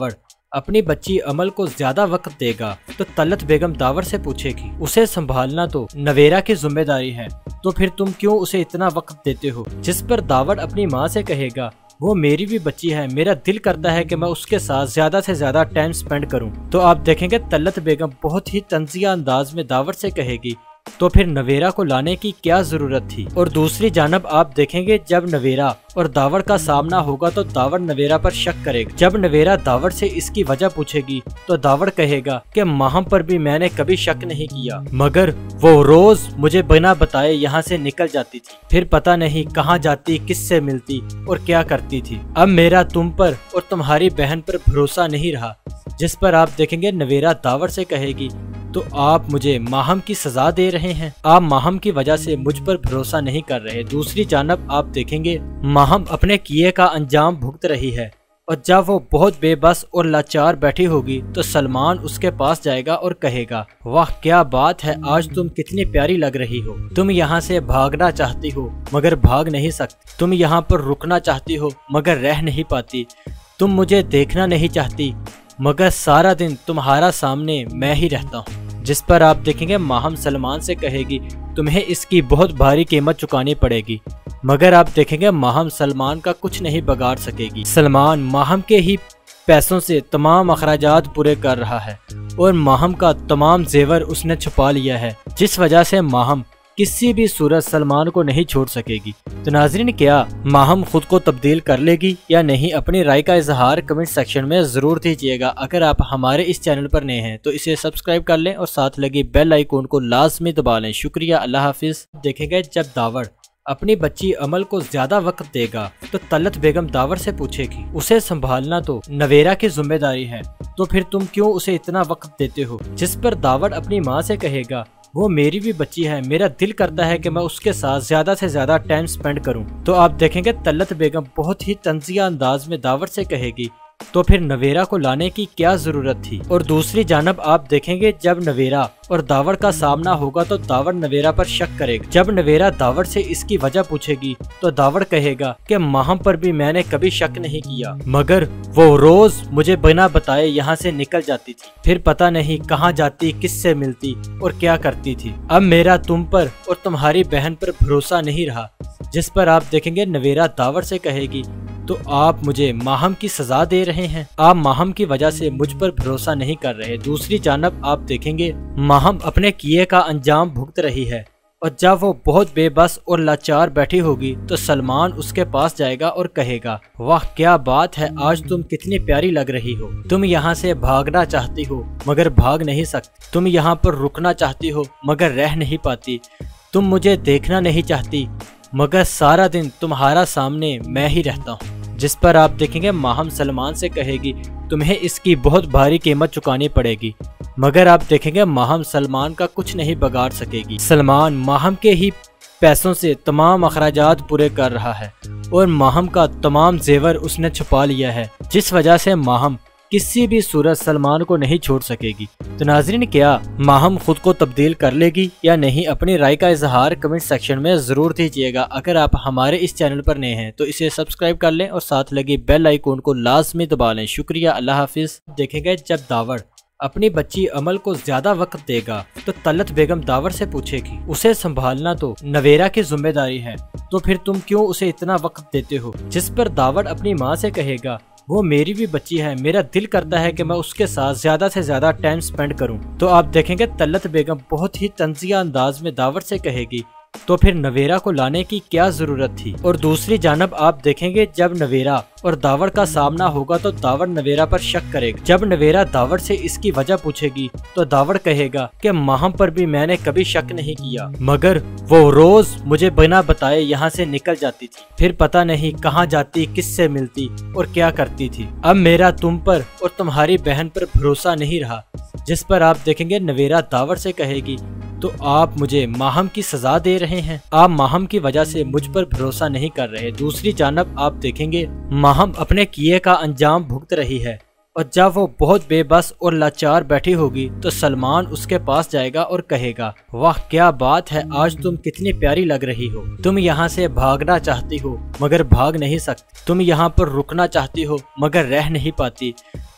अपनी बच्ची अमल को ज्यादा वक्त देगा तो तलत बेगम दावर से पूछेगी, उसे संभालना तो नवेरा की जिम्मेदारी है, तो फिर तुम क्यों उसे इतना वक्त देते हो। जिस पर दावर अपनी माँ से कहेगा, वो मेरी भी बच्ची है, मेरा दिल करता है कि मैं उसके साथ ज्यादा से ज्यादा टाइम स्पेंड करूं। तो आप देखेंगे तलत बेगम बहुत ही तंजिया अंदाज में दावर से कहेगी, तो फिर नवेरा को लाने की क्या जरूरत थी। और दूसरी जानब आप देखेंगे जब नवेरा और दावर का सामना होगा तो दावर नवेरा पर शक करेगा। जब नवेरा दावर से इसकी वजह पूछेगी तो दावर कहेगा कि माहम पर भी मैंने कभी शक नहीं किया, मगर वो रोज मुझे बिना बताए यहाँ से निकल जाती थी, फिर पता नहीं कहाँ जाती, किससे मिलती और क्या करती थी। अब मेरा तुम पर और तुम्हारी बहन पर भरोसा नहीं रहा। जिस पर आप देखेंगे नवेरा दावर से कहेगी, तो आप मुझे माहम की सजा दे रहे हैं, आप माहम की वजह से मुझ पर भरोसा नहीं कर रहे। दूसरी जानब आप देखेंगे माहम अपने किए का अंजाम भुगत रही है, और जब वो बहुत बेबस और लाचार बैठी होगी तो सलमान उसके पास जाएगा और कहेगा, वाह क्या बात है, आज तुम कितनी प्यारी लग रही हो। तुम यहाँ से भागना चाहती हो मगर भाग नहीं सकती, तुम यहाँ पर रुकना चाहती हो मगर रह नहीं पाती, तुम मुझे देखना नहीं चाहती मगर सारा दिन तुम्हारा सामने मैं ही रहता हूँ। जिस पर आप देखेंगे माहम सलमान से कहेगी, तुम्हें इसकी बहुत भारी कीमत चुकानी पड़ेगी, मगर आप देखेंगे माहम सलमान का कुछ नहीं बिगाड़ सकेगी। सलमान माहम के ही पैसों से तमाम अखराजात पूरे कर रहा है और माहम का तमाम जेवर उसने छुपा लिया है, जिस वजह से माहम किसी भी सूरत सलमान को नहीं छोड़ सकेगी। तो नाज़रीन, क्या माहम खुद को तब्दील कर लेगी या नहीं, अपनी राय का इजहार कमेंट सेक्शन में जरूर दीजिएगा। अगर आप हमारे इस चैनल पर नए हैं तो इसे सब्सक्राइब कर लें और साथ लगी बेल आइकॉन को लाजमी दबा लें। शुक्रिया, अल्लाह हाफिज। देखेंगे जब दावर अपनी बच्ची अमल को ज्यादा वक्त देगा तो तलत बेगम दावर से पूछेगी, उसे संभालना तो नवेरा की जिम्मेदारी है, तो फिर तुम क्यों उसे इतना वक्त देते हो। जिस पर दावर अपनी माँ से कहेगा, वो मेरी भी बच्ची है, मेरा दिल करता है कि मैं उसके साथ ज्यादा से ज्यादा टाइम स्पेंड करूं। तो आप देखेंगे तलत बेगम बहुत ही तंजिया अंदाज में दावर से कहेगी, तो फिर नवेरा को लाने की क्या जरूरत थी। और दूसरी जानब आप देखेंगे जब नवेरा और दावर का सामना होगा तो दावर नवेरा पर शक करेगा। जब नवेरा दावर से इसकी वजह पूछेगी तो दावर कहेगा कि माहम पर भी मैंने कभी शक नहीं किया, मगर वो रोज मुझे बिना बताए यहाँ से निकल जाती थी, फिर पता नहीं कहाँ जाती, किससे मिलती और क्या करती थी। अब मेरा तुम पर और तुम्हारी बहन पर भरोसा नहीं रहा। जिस पर आप देखेंगे नवेरा दावर से कहेगी, तो आप मुझे माहम की सजा दे रहे हैं, आप माहम की वजह से मुझ पर भरोसा नहीं कर रहे। दूसरी जानब आप देखेंगे माहम अपने किए का अंजाम भुगत रही है, और जब वो बहुत बेबस और लाचार बैठी होगी तो सलमान उसके पास जाएगा और कहेगा, वाह क्या बात है, आज तुम कितनी प्यारी लग रही हो। तुम यहाँ से भागना चाहती हो मगर भाग नहीं सकती, तुम यहाँ पर रुकना चाहती हो मगर रह नहीं पाती, तुम मुझे देखना नहीं चाहती मगर सारा दिन तुम्हारा सामने मैं ही रहता हूँ। जिस पर आप देखेंगे माहम सलमान से कहेगी, तुम्हें इसकी बहुत भारी कीमत चुकानी पड़ेगी, मगर आप देखेंगे माहम सलमान का कुछ नहीं बिगाड़ सकेगी। सलमान माहम के ही पैसों से तमाम अखराजात पूरे कर रहा है और माहम का तमाम जेवर उसने छुपा लिया है, जिस वजह से माहम किसी भी सूरत सलमान को नहीं छोड़ सकेगी। तो नाज़रीन, क्या माहम खुद को तब्दील कर लेगी या नहीं, अपनी राय का इजहार कमेंट सेक्शन में जरूर दीजिएगा। अगर आप हमारे इस चैनल पर नए हैं तो इसे सब्सक्राइब कर लें और साथ लगी बेल आइकॉन को लाजमी दबा लें। शुक्रिया, अल्लाह हाफिज। देखेंगे जब दावर अपनी बच्ची अमल को ज्यादा वक्त देगा तो तलत बेगम दावर से पूछेगी, उसे संभालना तो नवेरा की जिम्मेदारी है, तो फिर तुम क्यों उसे इतना वक्त देते हो। जिस पर दावर अपनी माँ से कहेगा, वो मेरी भी बच्ची है, मेरा दिल करता है कि मैं उसके साथ ज्यादा से ज्यादा टाइम स्पेंड करूं। तो आप देखेंगे तलत बेगम बहुत ही तंजिया अंदाज में दावर से कहेगी, तो फिर नवेरा को लाने की क्या जरूरत थी। और दूसरी जानब आप देखेंगे जब नवेरा और दावर का सामना होगा तो दावर नवेरा पर शक करेगा। जब नवेरा दावर से इसकी वजह पूछेगी तो दावर कहेगा कि माहम पर भी मैंने कभी शक नहीं किया, मगर वो रोज मुझे बिना बताए यहाँ से निकल जाती थी, फिर पता नहीं कहाँ जाती, किससे मिलती और क्या करती थी। अब मेरा तुम पर और तुम्हारी बहन पर भरोसा नहीं रहा। जिस पर आप देखेंगे नवेरा दावर से कहेगी, तो आप मुझे माहम की सजा दे रहे हैं, आप माहम की वजह से मुझ पर भरोसा नहीं कर रहे। दूसरी जानब आप देखेंगे माहम अपने किए का अंजाम भुगत रही है, और जब वो बहुत बेबस और लाचार बैठी होगी तो सलमान उसके पास जाएगा और कहेगा, वाह क्या बात है, आज तुम कितनी प्यारी लग रही हो। तुम यहाँ से भागना चाहती हो मगर भाग नहीं सकती, तुम यहाँ पर रुकना चाहती हो मगर रह नहीं पाती,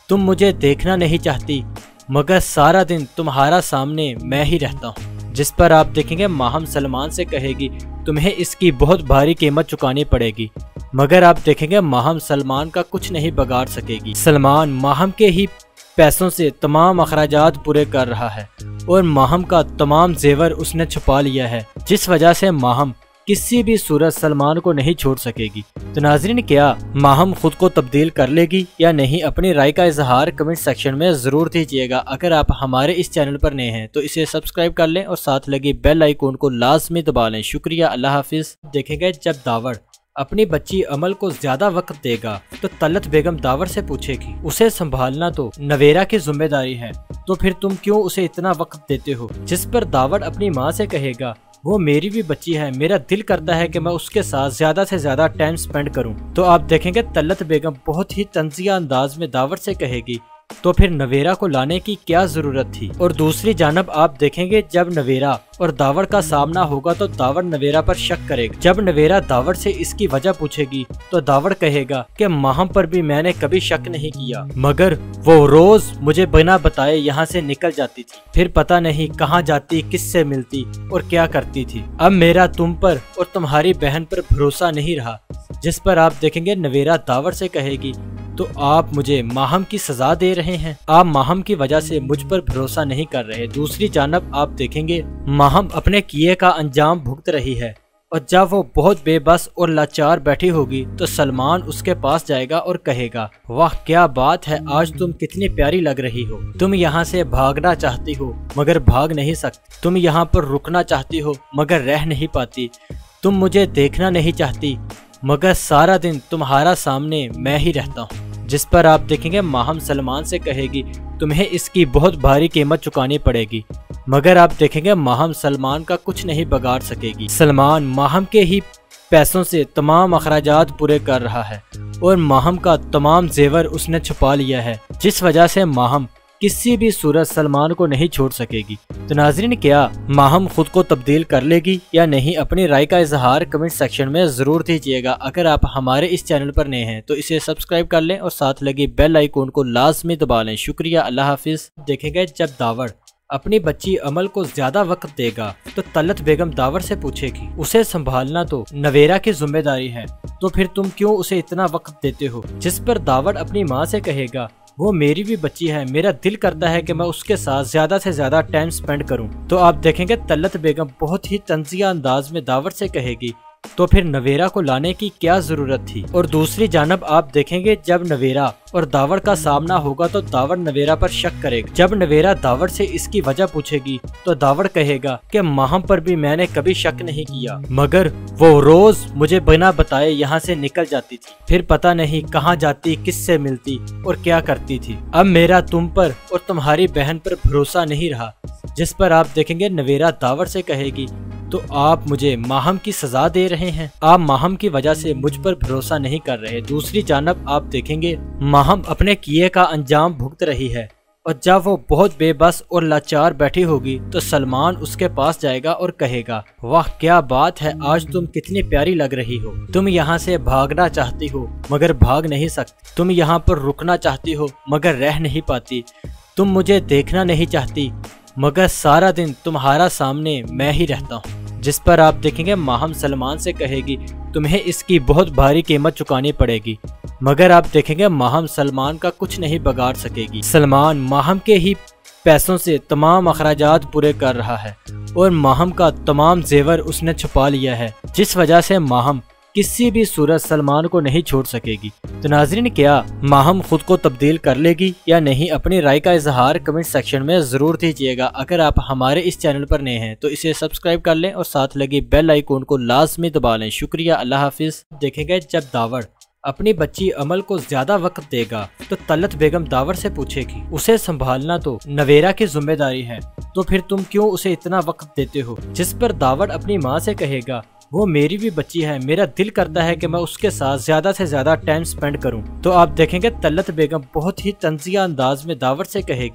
तुम मुझे देखना नहीं चाहती, मगर सारा दिन तुम्हारा सामने मैं ही रहता हूँ। जिस पर आप देखेंगे माहम सलमान से कहेगी तुम्हें इसकी बहुत भारी कीमत चुकानी पड़ेगी, मगर आप देखेंगे माहम सलमान का कुछ नहीं बिगाड़ सकेगी। सलमान माहम के ही पैसों से तमाम अखराजात पूरे कर रहा है और माहम का तमाम जेवर उसने छुपा लिया है, जिस वजह से माहम किसी भी सूरत सलमान को नहीं छोड़ सकेगी। तो नाज़रीन, क्या माहम खुद को तब्दील कर लेगी या नहीं? अपनी राय का इजहार कमेंट सेक्शन में ज़रूर दीजिएगा। अगर आप हमारे इस चैनल पर नए हैं तो इसे सब्सक्राइब कर लें और साथ लगी बेल आइकॉन को लाजमी दबा लें। शुक्रिया, अल्लाह हाफिज़। देखेंगे जब दावड़ अपनी बच्ची अमल को ज्यादा वक्त देगा तो तलत बेगम दावड़ से पूछेगी उसे संभालना तो नवेरा की जिम्मेदारी है, तो फिर तुम क्यों उसे इतना वक्त देते हो? जिस पर दावड़ अपनी माँ से कहेगा वो मेरी भी बच्ची है, मेरा दिल करता है कि मैं उसके साथ ज्यादा से ज्यादा टाइम स्पेंड करूं। तो आप देखेंगे तलत बेगम बहुत ही तंजिया अंदाज में दावड़ से कहेगी तो फिर नवेरा को लाने की क्या जरूरत थी? और दूसरी जानब आप देखेंगे जब नवेरा और दावड़ का सामना होगा तो दावड़ नवेरा पर शक करेगा। जब नवेरा दावड़ से इसकी वजह पूछेगी तो दावड़ कहेगा कि माहम पर भी मैंने कभी शक नहीं किया, मगर वो रोज मुझे बिना बताए यहाँ से निकल जाती थी, फिर पता नहीं कहाँ जाती, किससे मिलती और क्या करती थी। अब मेरा तुम पर और तुम्हारी बहन पर भरोसा नहीं रहा। जिस पर आप देखेंगे नवेरा दावड़ से कहेगी तो आप मुझे माहम की सजा दे रहे हैं, आप माहम की वजह से मुझ पर भरोसा नहीं कर रहे। दूसरी जानब आप देखेंगे माहम अपने किए का अंजाम भुगत रही है और जब वो बहुत बेबस और लाचार बैठी होगी तो सलमान उसके पास जाएगा और कहेगा वाह क्या बात है, आज तुम कितनी प्यारी लग रही हो। तुम यहाँ से भागना चाहती हो मगर भाग नहीं सकती, तुम यहाँ पर रुकना चाहती हो मगर रह नहीं पाती, तुम मुझे देखना नहीं चाहती मगर सारा दिन तुम्हारा सामने मैं ही रहता हूँ। जिस पर आप देखेंगे माहम सलमान से कहेगी तुम्हें इसकी बहुत भारी कीमत चुकानी पड़ेगी, मगर आप देखेंगे माहम सलमान का कुछ नहीं बिगाड़ सकेगी। सलमान माहम के ही पैसों से तमाम अखराजात पूरे कर रहा है और माहम का तमाम जेवर उसने छुपा लिया है, जिस वजह से माहम किसी भी सूरत सलमान को नहीं छोड़ सकेगी। तो नाज़रीन, क्या माहम खुद को तब्दील कर लेगी या नहीं? अपनी राय का इजहार कमेंट सेक्शन में ज़रूर दीजिएगा। अगर आप हमारे इस चैनल पर नए हैं तो इसे सब्सक्राइब कर लें और साथ लगी बेल आइकॉन को लाजमी दबा लें। शुक्रिया, अल्लाह हाफिज़। देखेंगे जब दावड़ अपनी बच्ची अमल को ज्यादा वक्त देगा तो तलत बेगम दावड़ से पूछेगी उसे संभालना तो नवेरा की जिम्मेदारी है, तो फिर तुम क्यों उसे इतना वक्त देते हो? जिस पर दावड़ अपनी माँ से कहेगा वो मेरी भी बच्ची है, मेरा दिल करता है कि मैं उसके साथ ज्यादा से ज्यादा टाइम स्पेंड करूं। तो आप देखेंगे तलत बेगम बहुत ही तंजिया अंदाज में दावड़ से कहेगी तो फिर नवेरा को लाने की क्या जरूरत थी? और दूसरी जानब आप देखेंगे जब नवेरा और दावड़ का सामना होगा तो दावड़ नवेरा पर शक करेगा। जब नवेरा दावड़ से इसकी वजह पूछेगी तो दावड़ कहेगा कि माहम पर भी मैंने कभी शक नहीं किया, मगर वो रोज मुझे बिना बताए यहाँ से निकल जाती थी, फिर पता नहीं कहाँ जाती, किससे मिलती और क्या करती थी। अब मेरा तुम पर और तुम्हारी बहन पर भरोसा नहीं रहा। जिस पर आप देखेंगे नवेरा दावड़ से कहेगी तो आप मुझे माहम की सजा दे रहे हैं, आप माहम की वजह से मुझ पर भरोसा नहीं कर रहे। दूसरी जानब आप देखेंगे माहम अपने किए का अंजाम भुगत रही है और जब वो बहुत बेबस और लाचार बैठी होगी तो सलमान उसके पास जाएगा और कहेगा वाह क्या बात है, आज तुम कितनी प्यारी लग रही हो। तुम यहाँ से भागना चाहती हो मगर भाग नहीं सकती, तुम यहाँ पर रुकना चाहती हो मगर रह नहीं पाती, तुम मुझे देखना नहीं चाहती मगर सारा दिन तुम्हारा सामने मैं ही रहता हूँ। जिस पर आप देखेंगे माहम सलमान से कहेगी तुम्हें इसकी बहुत भारी कीमत चुकानी पड़ेगी, मगर आप देखेंगे माहम सलमान का कुछ नहीं बिगाड़ सकेगी। सलमान माहम के ही पैसों से तमाम अखराजात पूरे कर रहा है और माहम का तमाम जेवर उसने छुपा लिया है, जिस वजह से माहम किसी भी सूरत सलमान को नहीं छोड़ सकेगी। तो नाज़रीन, क्या माहम खुद को तब्दील कर लेगी या नहीं? अपनी राय का इजहार कमेंट सेक्शन में ज़रूर दीजिएगा। अगर आप हमारे इस चैनल पर नए हैं तो इसे सब्सक्राइब कर लें और साथ लगी बेल आइकॉन को लाजमी दबा लें। शुक्रिया, अल्लाह हाफिज़। देखेंगे जब दावड़ अपनी बच्ची अमल को ज्यादा वक्त देगा तो तलत बेगम दावड़ से पूछेगी उसे संभालना तो नवेरा की जिम्मेदारी है, तो फिर तुम क्यों उसे इतना वक्त देते हो? जिस पर दावड़ अपनी माँ से कहेगा वो मेरी भी बच्ची है, मेरा दिल करता है कि मैं उसके साथ ज्यादा से ज्यादा टाइम स्पेंड करूं। तो आप देखेंगे तलत बेगम बहुत ही तंजिया अंदाज में दावड़ से कहेगी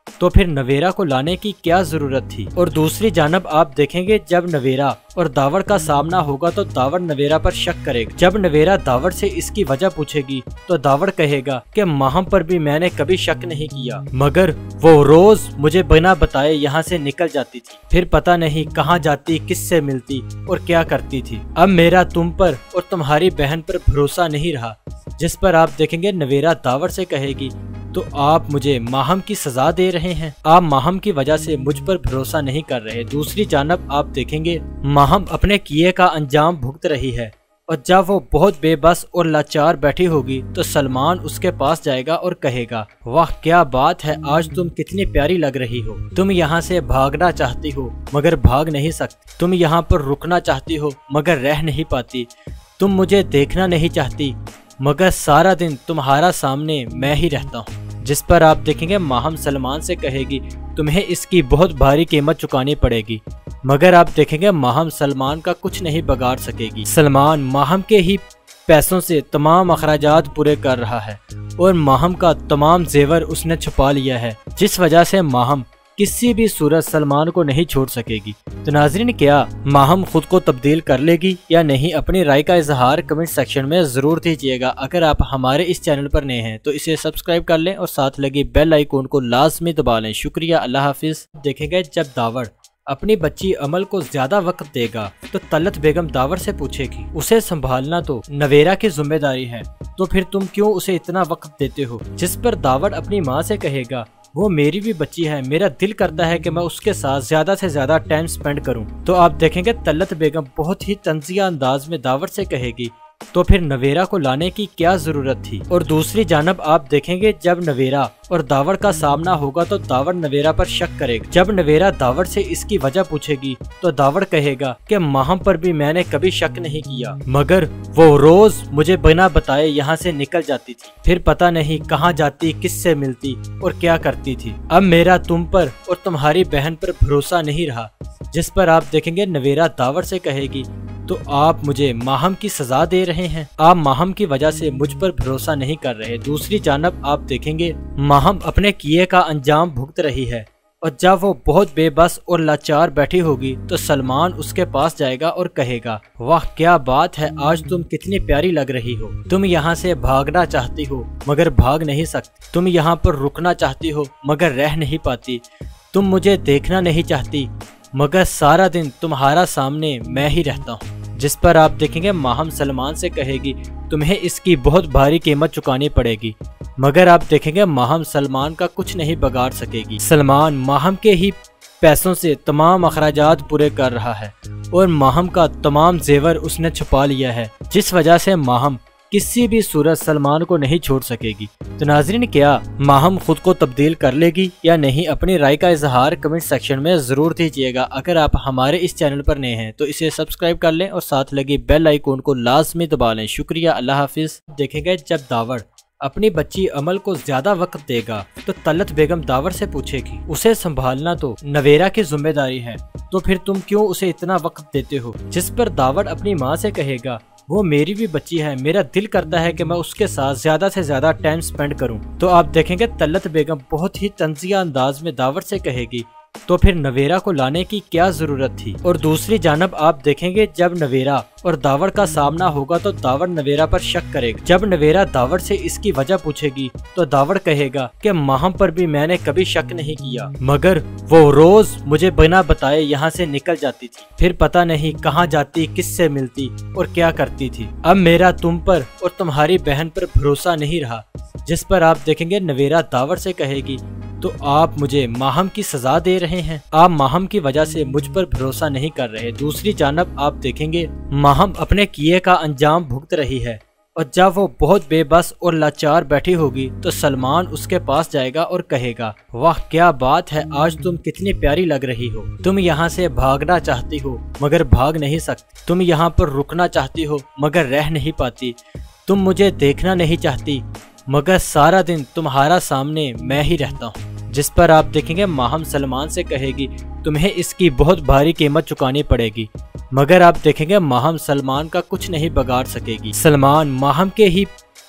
तो फिर नवेरा को लाने की क्या जरूरत थी। और दूसरी जानब आप देखेंगे जब नवेरा और दावड़ का सामना होगा तो दावड़ नवेरा पर शक करेगा। जब नवेरा दावड़ से इसकी वजह पूछेगी तो दावड़ कहेगा कि माहम पर भी मैंने कभी शक नहीं किया, मगर वो रोज मुझे बिना बताए यहाँ से निकल जाती थी, फिर पता नहीं कहाँ जाती, किससे मिलती और क्या करती थी। अब मेरा तुम पर और तुम्हारी बहन पर भरोसा नहीं रहा। जिस पर आप देखेंगे नवेरा दावड़ से कहेगी तो आप मुझे माहम की सजा दे रहे हैं, आप माहम की वजह से मुझ पर भरोसा नहीं कर रहे। दूसरी जानब आप देखेंगे माहम अपने किए का अंजाम भुगत रही है और जब वो बहुत बेबस और लाचार बैठी होगी तो सलमान उसके पास जाएगा और कहेगा, वाह क्या बात है, आज तुम कितनी प्यारी लग रही हो। तुम यहाँ से भागना चाहती हो मगर भाग नहीं सकती, तुम यहाँ पर रुकना चाहती हो मगर रह नहीं पाती, तुम मुझे देखना नहीं चाहती मगर सारा दिन तुम्हारा सामने मैं ही रहता हूँ। जिस पर आप देखेंगे माहम सलमान से कहेगी तुम्हें इसकी बहुत भारी कीमत चुकानी पड़ेगी, मगर आप देखेंगे माहम सलमान का कुछ नहीं बिगाड़ सकेगी। सलमान माहम के ही पैसों से तमाम अखराजात पूरे कर रहा है और माहम का तमाम जेवर उसने छुपा लिया है, जिस वजह से माहम किसी भी सूरत सलमान को नहीं छोड़ सकेगी। तो नाज़रीन, क्या माहम खुद को तब्दील कर लेगी या नहीं, अपनी राय का इजहार कमेंट सेक्शन में जरूर दीजिएगा। अगर आप हमारे इस चैनल पर नए हैं तो इसे सब्सक्राइब कर लें और साथ लगी बेल आइकॉन को लाजमी दबा लें। शुक्रिया, अल्लाह हाफिज। देखेंगे जब दावड़ अपनी बच्ची अमल को ज्यादा वक्त देगा तो तलत बेगम दावड़ से पूछेगी, उसे संभालना तो नवेरा की जिम्मेदारी है, तो फिर तुम क्यों उसे इतना वक्त देते हो। जिस पर दावड़ अपनी माँ से कहेगा, वो मेरी भी बच्ची है, मेरा दिल करता है कि मैं उसके साथ ज्यादा से ज्यादा टाइम स्पेंड करूं। तो आप देखेंगे तलत बेगम बहुत ही तंजिया अंदाज में दावड़ से कहेगी, तो फिर नवेरा को लाने की क्या जरूरत थी। और दूसरी जानब आप देखेंगे जब नवेरा और दावड़ का सामना होगा तो दावड़ नवेरा पर शक करेगा। जब नवेरा दावड़ से इसकी वजह पूछेगी तो दावड़ कहेगा कि माहम पर भी मैंने कभी शक नहीं किया, मगर वो रोज मुझे बिना बताए यहाँ से निकल जाती थी, फिर पता नहीं कहाँ जाती, किससे मिलती और क्या करती थी। अब मेरा तुम पर और तुम्हारी बहन पर भरोसा नहीं रहा। जिस पर आप देखेंगे नवेरा दावड़ से कहेगी तो आप मुझे माहम की सजा दे रहे हैं, आप माहम की वजह से मुझ पर भरोसा नहीं कर रहे। दूसरी जानब आप देखेंगे माहम अपने किए का अंजाम भुगत रही है और जब वो बहुत बेबस और लाचार बैठी होगी तो सलमान उसके पास जाएगा और कहेगा, वाह क्या बात है, आज तुम कितनी प्यारी लग रही हो। तुम यहाँ से भागना चाहती हो मगर भाग नहीं सकती, तुम यहाँ पर रुकना चाहती हो मगर रह नहीं पाती, तुम मुझे देखना नहीं चाहती मगर सारा दिन तुम्हारा सामने मैं ही रहता हूँ। जिस पर आप देखेंगे माहम सलमान से कहेगी तुम्हें इसकी बहुत भारी कीमत चुकानी पड़ेगी, मगर आप देखेंगे माहम सलमान का कुछ नहीं बिगाड़ सकेगी। सलमान माहम के ही पैसों से तमाम अखराजात पूरे कर रहा है और माहम का तमाम जेवर उसने छुपा लिया है, जिस वजह से माहम किसी भी सूरत सलमान को नहीं छोड़ सकेगी। तो नाज़रीन, क्या माहम खुद को तब्दील कर लेगी या नहीं, अपनी राय का इजहार कमेंट सेक्शन में जरूर दीजिएगा। अगर आप हमारे इस चैनल पर नए हैं तो इसे सब्सक्राइब कर लें और साथ लगी बेल आइकॉन को लाजमी दबा लें। शुक्रिया, अल्लाह हाफिज। देखेंगे जब दावड़ अपनी बच्ची अमल को ज्यादा वक्त देगा तो तलत बेगम दावड़ से पूछेगी, उसे संभालना तो नवेरा की जिम्मेदारी है, तो फिर तुम क्यों उसे इतना वक्त देते हो। जिस पर दावड़ अपनी माँ से कहेगा, वो मेरी भी बच्ची है, मेरा दिल करता है कि मैं उसके साथ ज्यादा से ज्यादा टाइम स्पेंड करूं। तो आप देखेंगे तलत बेगम बहुत ही तंजिया अंदाज में दावड़ से कहेगी, तो फिर नवेरा को लाने की क्या जरूरत थी। और दूसरी जानब आप देखेंगे जब नवेरा और दावड़ का सामना होगा तो दावड़ नवेरा पर शक करेगा। जब नवेरा दावड़ से इसकी वजह पूछेगी तो दावड़ कहेगा कि माहम पर भी मैंने कभी शक नहीं किया, मगर वो रोज मुझे बिना बताए यहाँ से निकल जाती थी, फिर पता नहीं कहाँ जाती, किससे मिलती और क्या करती थी। अब मेरा तुम पर और तुम्हारी बहन पर भरोसा नहीं रहा। जिस पर आप देखेंगे नवेरा दावड़ से कहेगी तो आप मुझे माहम की सजा दे रहे हैं, आप माहम की वजह से मुझ पर भरोसा नहीं कर रहे। दूसरी जानब आप देखेंगे माहम अपने किए का अंजाम भुगत रही है और जब वो बहुत बेबस और लाचार बैठी होगी तो सलमान उसके पास जाएगा और कहेगा, वाह क्या बात है, आज तुम कितनी प्यारी लग रही हो। तुम यहाँ से भागना चाहती हो मगर भाग नहीं सकती, तुम यहाँ पर रुकना चाहती हो मगर रह नहीं पाती, तुम मुझे देखना नहीं चाहती मगर सारा दिन तुम्हारा सामने मैं ही रहता हूँ। जिस पर आप देखेंगे माहम सलमान से कहेगी तुम्हें इसकी बहुत भारी कीमत चुकानी पड़ेगी, मगर आप देखेंगे माहम सलमान का कुछ नहीं बिगाड़ सकेगी। सलमान माहम के ही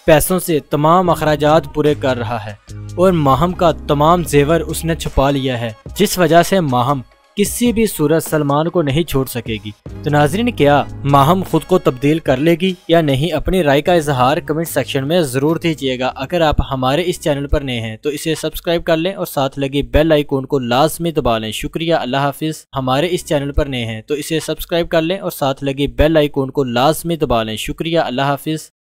पैसों से तमाम अखराजात पूरे कर रहा है और माहम का तमाम जेवर उसने छुपा लिया है, जिस वजह से माहम किसी भी सूरत सलमान को नहीं छोड़ सकेगी। तो नाज़रीन, क्या माहम खुद को तब्दील कर लेगी या नहीं? अपनी राय का इजहार कमेंट सेक्शन में ज़रूर दीजिएगा। अगर आप हमारे इस चैनल पर नए हैं तो इसे सब्सक्राइब कर लें और साथ लगे बेल आइकॉन को लाजमी दबा लें। शुक्रिया, अल्लाह हाफिज़। हमारे इस चैनल पर नए हैं तो इसे सब्सक्राइब कर लें और साथ लगे बेल आइकॉन को लाजमी दबा लें। शुक्रिया, अल्लाह हाफिज़।